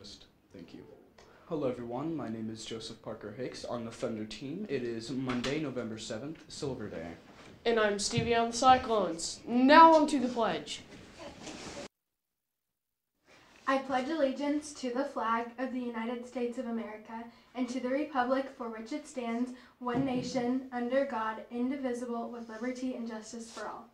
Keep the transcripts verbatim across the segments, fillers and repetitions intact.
list. Thank you. Hello everyone, my name is Joseph Parker Hicks on the Thunder team. It is Monday, November seventh, Silver Day. And I'm Stevie on the Cyclones. Now on to the pledge. I pledge allegiance to the flag of the United States of America and to the republic for which it stands, one nation, under God, indivisible, with liberty and justice for all.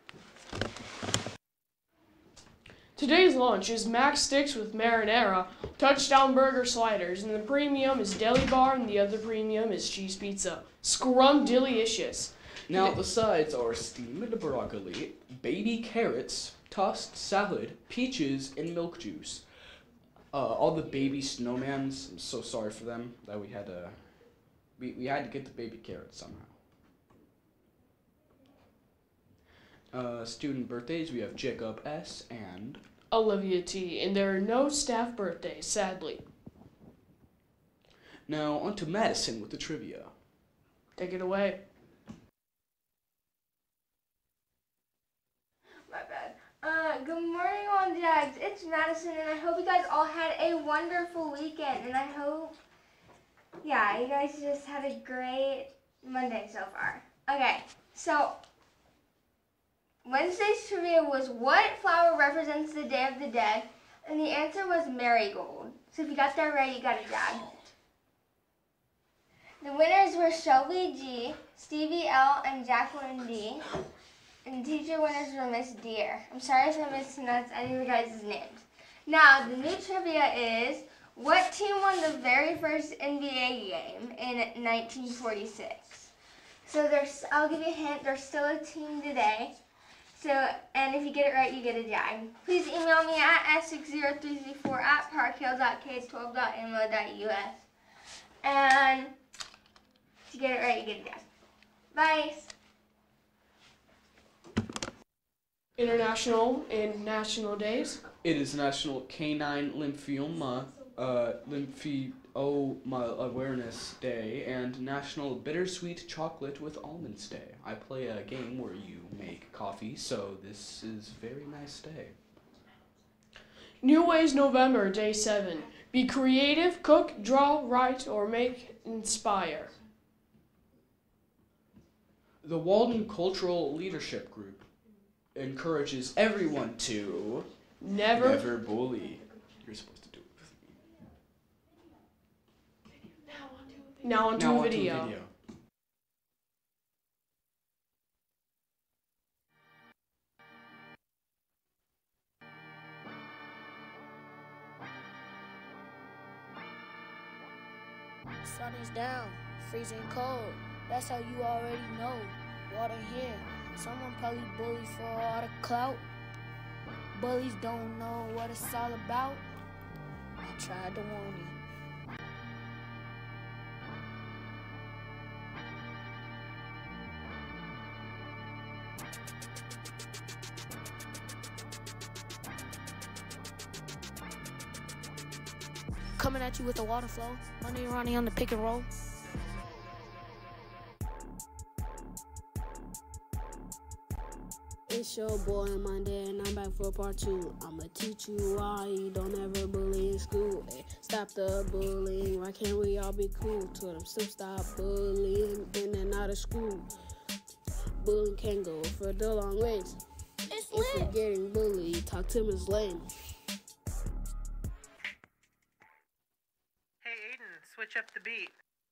Today's lunch is Mac Sticks with marinara, touchdown burger sliders, and the premium is deli bar, and the other premium is cheese pizza. Scrum-delicious. Now the sides are steamed broccoli, baby carrots, tossed salad, peaches, and milk juice. Uh, all the baby snowmans, I'm so sorry for them that we had to, we, we had to get the baby carrots somehow. Uh, student birthdays, we have Jacob S. and Olivia T. And there are no staff birthdays, sadly. Now on to Madison with the trivia. Take it away. My bad. Uh, good morning, Long Jags. It's Madison, and I hope you guys all had a wonderful weekend. And I hope, yeah, you guys just had a great Monday so far. Okay, so Wednesday's trivia was what flower represents the Day of the Dead, and the answer was marigold. So if you got that right, you got a jag. The winners were Shelby G, Stevie L, and Jacqueline D. And teacher winners were Miss Deer. I'm sorry if I mispronounced any of you guys' names. Now, the new trivia is, what team won the very first N B A game in nineteen forty-six? So there's, I'll give you a hint, there's still a team today. So, and if you get it right, you get a jag. Please email me at s six zero three three four at parkhill dot k twelve dot m o dot u s. And if you get it right, you get a jag. Bye. International and national days. It is National Canine Lymphoma, uh, Lymphoma Awareness Day and National Bittersweet Chocolate with Almonds Day. I play a game where you make coffee, so this is a very nice day. New Ways November, day seven. Be creative, cook, draw, write, or make inspire. The Walden Cultural Leadership Group encourages everyone to Never, never bully. You're supposed to do it with me. Now onto Now a onto video. a video. Sun is down, freezing cold. That's how you already know. Water here. Someone probably bullies for all the clout. Bullies don't know what it's all about. I tried to warn you. Coming at you with a water flow. Money running on the pick and roll. It's your boy Monday and I'm back for part two. I'ma teach you why you don't ever bully in school. Hey, stop the bullying, why can't we all be cool? Told them still stop bullying in and out of school. Bullying can go for the long ways. It's if you're getting bullied, talk to Miz Lane. Hey Aiden, switch up the beat.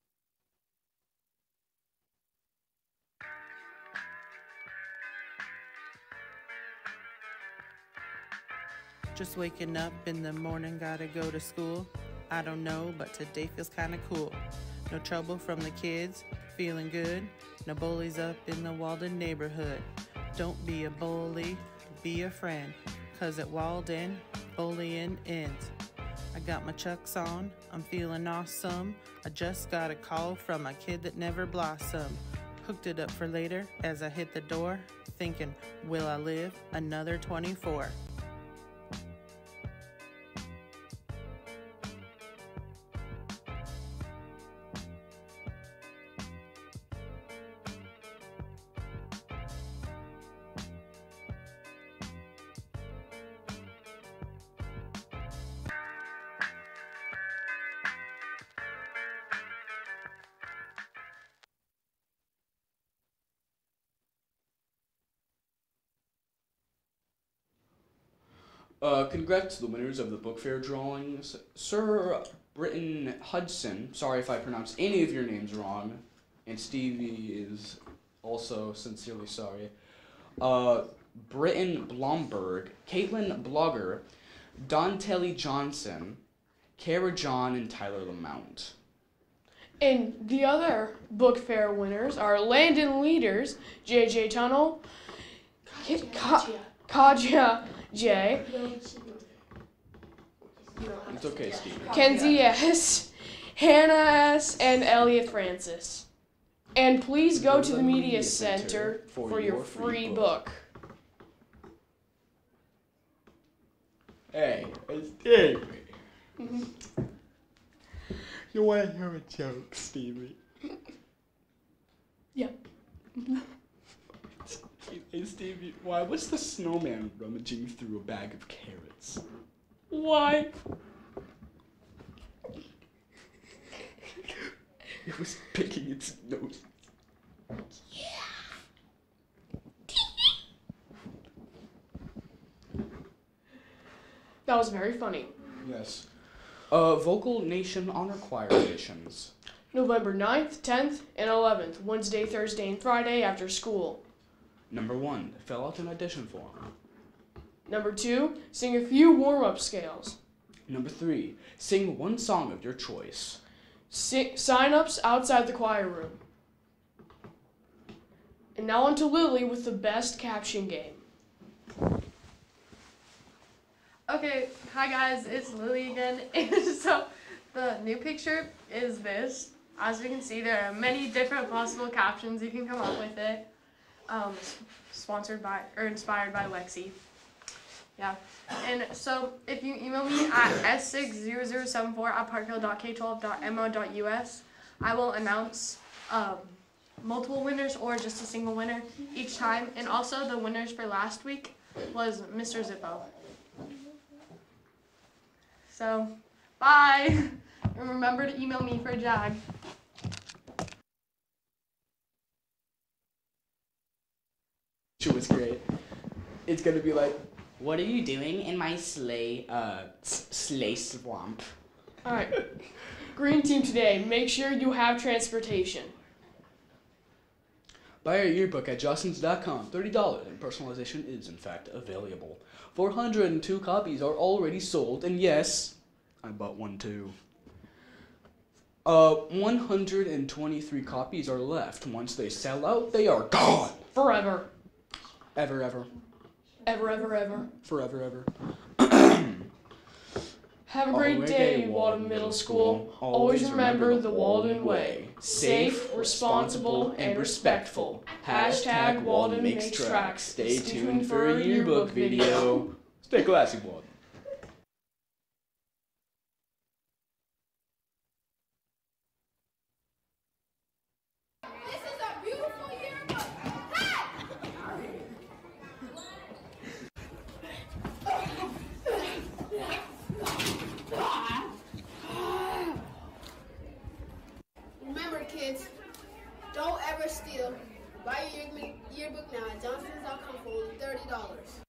Just waking up in the morning, gotta go to school. I don't know, but today feels kinda cool. No trouble from the kids, feeling good. No bullies up in the Walden neighborhood. Don't be a bully, be a friend. Cause at Walden, bullying ends. I got my Chucks on, I'm feeling awesome. I just got a call from a kid that never blossomed. Hooked it up for later as I hit the door. Thinking, will I live another twenty-four? Uh, congrats to the winners of the book fair drawings. Sir Britton Hudson, sorry if I pronounced any of your names wrong, and Stevie is also sincerely sorry. Uh, Britton Blomberg, Caitlin Blogger, Don Telly Johnson, Kara John, and Tyler Lamount. And the other book fair winners are Landon Leaders, J J Tunnel, Ka- Kaja J, It's okay, Stevie. Kenzie S, Hannah S, and Elliot Francis. And please go to the Media Center for your free book. Hey, it's Stevie. You want to hear a joke, Stevie? Yeah. Hey, Stevie, why was the snowman rummaging through a bag of carrots? Why? It was picking its nose. That was very funny. Yes. Uh, Vocal Nation Honor Choir editions. November ninth, tenth, and eleventh, Wednesday, Thursday, and Friday after school. Number one, fill out an audition form. Number two, sing a few warm-up scales. Number three, sing one song of your choice. Si- sign-ups outside the choir room. And now on to Lily with the best caption game. Okay, hi guys, it's Lily again. So the new picture is this. As you can see, there are many different possible captions you can come up with it. Um, s- sponsored by or inspired by Lexi. Yeah. And so if you email me at s six zero zero seven four at parkhill dot k twelve dot m o dot u s, I will announce um, multiple winners or just a single winner each time. And also the winners for last week was Mister Zippo. So, bye! And remember to email me for a Jag. It was great. It's gonna be like, what are you doing in my sleigh, uh, s- sleigh swamp? Alright. Green team today, make sure you have transportation. Buy our yearbook at jostens dot com, thirty dollars, and personalization is in fact available. four hundred two copies are already sold, and yes, I bought one too. Uh, one hundred twenty-three copies are left. Once they sell out, they are gone. Forever. Ever, ever, Ever, ever, ever. forever, ever. Have a great day, Walden Middle School. Always remember the Walden way. Safe, responsible, and respectful. Hashtag Walden makes tracks. Stay tuned for a yearbook video. Stay classy, Walden. This is a beautiful yearbook. Remember, kids, don't ever steal. Buy your yearbook yearbook now at jostens dot com for only thirty dollars.